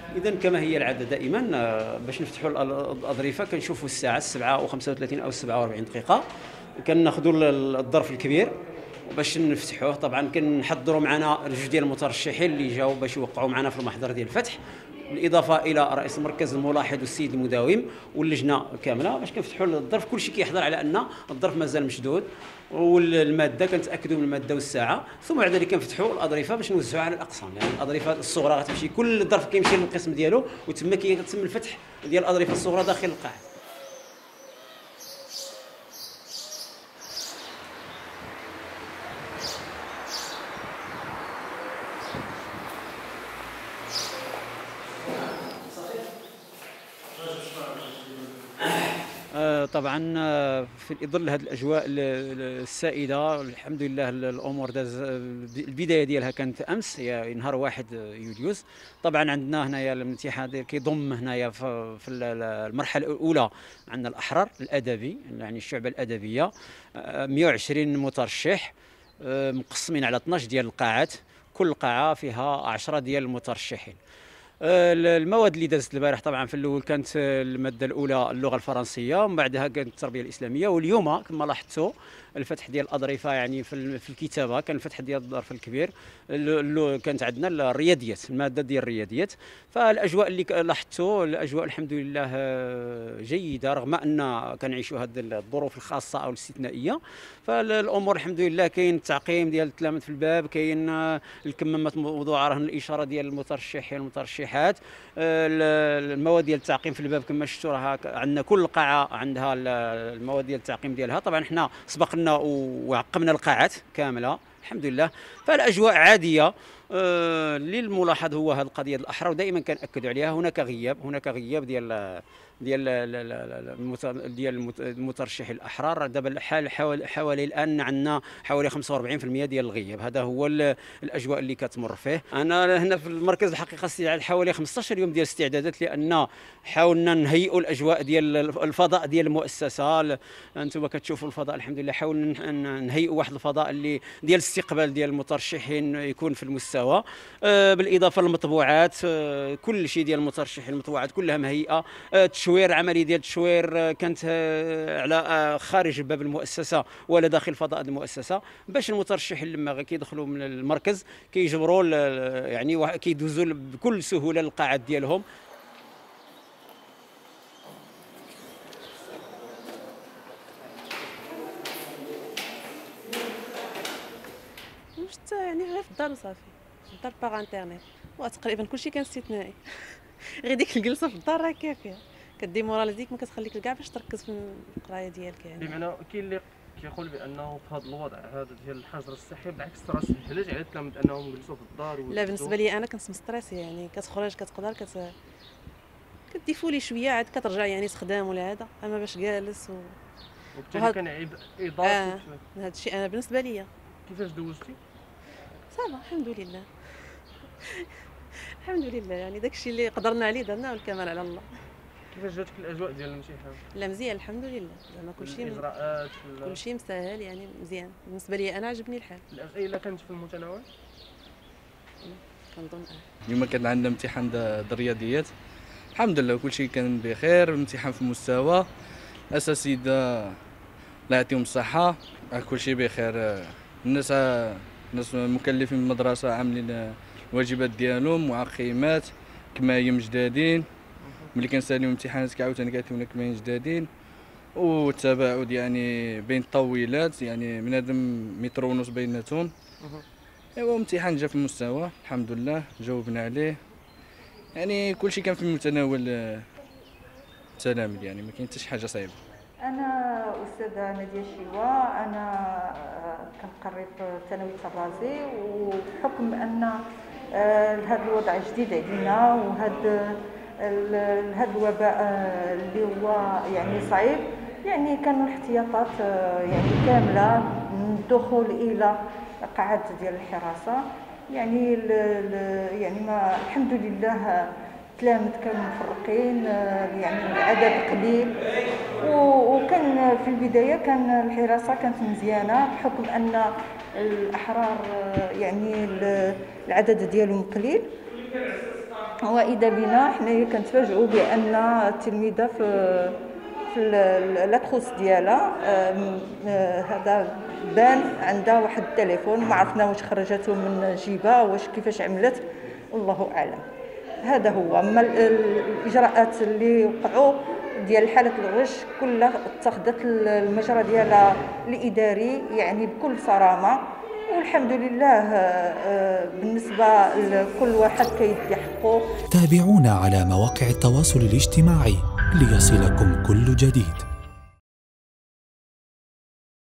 اذا كما هي العاده دائما باش نفتحوا الاظرفه كنشوفوا الساعه 7 و35 او 47 دقيقه، كناخذوا الظرف الكبير باش نفتحوه. طبعا كنحضروا معنا جوج ديال المترشحين اللي جاوا باش يوقعوا معنا في المحضر ديال الفتح، بالاضافه الى رئيس المركز الملاحظ والسيد المداوم واللجنه كامله باش كنفتحوا الظرف. كلشي كيحضر على ان الظرف مازال مشدود، والماده كنتاكدوا من الماده والساعه، ثم بعد ذلك كنفتحوا الاظرفه باش نوزعوها على الاقسام. يعني الاظرفه الصغرى غتمشي، كل ظرف كيمشي للقسم ديالو وتما كيتم الفتح ديال الاظرفه الصغرى داخل القاعه. طبعا في ظل هذه الاجواء السائده الحمد لله الامور البدايه ديالها كانت امس، هي نهار 1 يوليوز. طبعا عندنا هنايا الامتحان كيضم هنايا في المرحله الاولى عندنا الاحرار الادبي، يعني الشعبه الادبيه 120 مترشح مقسمين على 12 ديال القاعات، كل قاعه فيها 10 ديال المترشحين. المواد اللي دازت البارح طبعا في الاول كانت الماده الاولى اللغه الفرنسيه، ومن بعدها كانت التربيه الاسلاميه، واليوم كما لاحظتوا الفتح ديال الاظرفه يعني في الكتابه كان الفتح ديال الظرف الكبير. كانت عندنا الرياضيات، الماده ديال الرياضيات. فالاجواء اللي لاحظتوا الاجواء الحمد لله جيده، رغم ان كنعيشوا هذه الظروف الخاصه او الاستثنائيه. فالامور الحمد لله كاين التعقيم ديال التلامذ في الباب، كاين الكمامات موضوعه رهن الاشاره ديال المترشحين والمترشحات، المواد ديال التعقيم في الباب كما شفتوا راه عندنا كل قاعه عندها المواد ديال التعقيم ديالها. طبعا حنا سبقنا وعقمنا القاعات كامله الحمد لله. فالاجواء عاديه. للملاحظ هو هذه القضيه الاحرى، ودائما كنأكدوا عليها. هناك غياب ديال المترشحين الاحرار. دابا الحال حوالي الان عندنا حوالي 45% ديال الغياب. هذا هو الاجواء اللي كتمر فيه. انا هنا في المركز الحقيقه استعداد حوالي 15 يوم ديال الاستعدادات، لان حاولنا نهيئوا الاجواء ديال الفضاء ديال المؤسسه. انتم كتشوفوا الفضاء الحمد لله، حاولنا نهيئوا واحد الفضاء اللي ديال الاستقبال ديال المترشحين يكون في المستوى. بالاضافه للمطبوعات، كل شيء ديال المترشحين المطبوعات كلها مهيئه. التشوير، عمليه ديال التشوير كانت على خارج باب المؤسسه ولا داخل فضاء المؤسسه، باش المترشحين لما كيدخلوا من المركز كيجبروا يعني كيدوزوا بكل سهوله للقاعات ديالهم. واش يعني غير في الدار وصافي، في الدار باغ انترنيت، وتقريبا كلشي كان استثنائي. غير ديك الجلسه في الدار راه كافيه، كديموراليزيك، ما كتخليك كاع باش تركز في القرايه ديالك. يعني بمعنى كاين اللي كيقول بانه في هذا الوضع هذا ديال الحجر الصحي بالعكس راه سهلت على التلاميذ انهم يجلسوا في الدار. لا، بالنسبه لي انا كنت مستريسي، يعني كتخرج كتقدر كديفولي شويه عاد كترجع يعني استخدام ولا هذا، اما باش جالس وبالتالي كان عيب اضافي. هذا الشيء انا بالنسبه لي. كيفاش دوزتي؟ صافا الحمد لله. الحمد لله، يعني داكشي اللي قدرنا عليه درنا والكمال على الله. كيفاش جاتك الاجواء ديال الامتحان؟ لا مزيان الحمد لله، زعما كلشي مسهل، يعني مزيان بالنسبه لي انا، عجبني الحال. الاسئله كانت في المتناول؟ كنظن اليوم كان عندنا امتحان الرياضيات، الحمد لله كلشي كان بخير، امتحان في المستوى. الاساتذه الله يعطيهم الصحه، كلشي بخير. الناس مكلفين بالمدرسه عاملين الواجبات ديالهم، معقمات، كمايم جدادين. ملي كنساليو امتحانات كعاوتاني كيعطيونا كمايم جدادين، والتباعد يعني بين الطويلات، يعني بنادم متر ونص بيناتهم. ايوا امتحان جا في المستوى الحمد لله، جاوبنا عليه، يعني كلشي كان في المتناول التلاميذ، يعني ما كاين حتى شي حاجه صعيبه. أنا أستاذة نادية الشيوا، أنا كنقري في الثانوي الطرازي، وبحكم أن هذا الوضع جديد علينا، وهذا الوباء اللي هو يعني صعيب، يعني كانوا الاحتياطات يعني كاملة من الدخول إلى قاعات ديال الحراسة. يعني يعني ما الحمد لله التلاميذ كانوا مفرقين، يعني العدد قليل، وكان في البدايه كان الحراسه كانت مزيانه بحكم ان الاحرار يعني العدد ديالهم قليل. واذا بنا حنايا كنتفاجئوا بان التلميذه في لاكروس ديالها هذا بان عندها واحد التليفون، ما عرفنا واش خرجته من جيبها واش كيفاش عملت، الله اعلم. هذا هو. اما الاجراءات اللي وقعوا ديال حاله الغش كلها اتخذت المجرى ديالها الاداري يعني بكل صرامه، والحمد لله بالنسبه لكل واحد كيدي حقه. تابعونا على مواقع التواصل الاجتماعي ليصلكم كل جديد.